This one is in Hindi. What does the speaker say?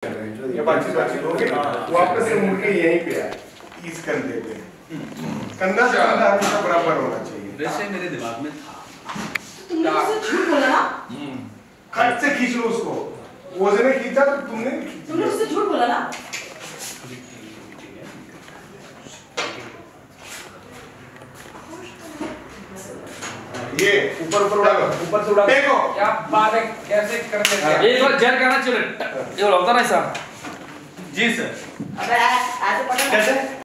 ये बातचीत होगी ना, वापस से मुड़ के यहीं पे आए इस कंधे पे, कंधा से कंधा हमेशा बराबर होना चाहिए। वैसे मेरे दिमाग में था। तुमने मुझसे झूठ बोला ना? खट से खींच लो उसको, वो उसने खींचा तो तुमने मुझसे झूठ बोला ना? ये ऊपर से उड़ा देखो क्या बात है, कैसे कर देते हैं? एक बार जेल करना चाहिए, ये होता ना ऐसा। जी सर। अबे ऐसे पकड़ कैसे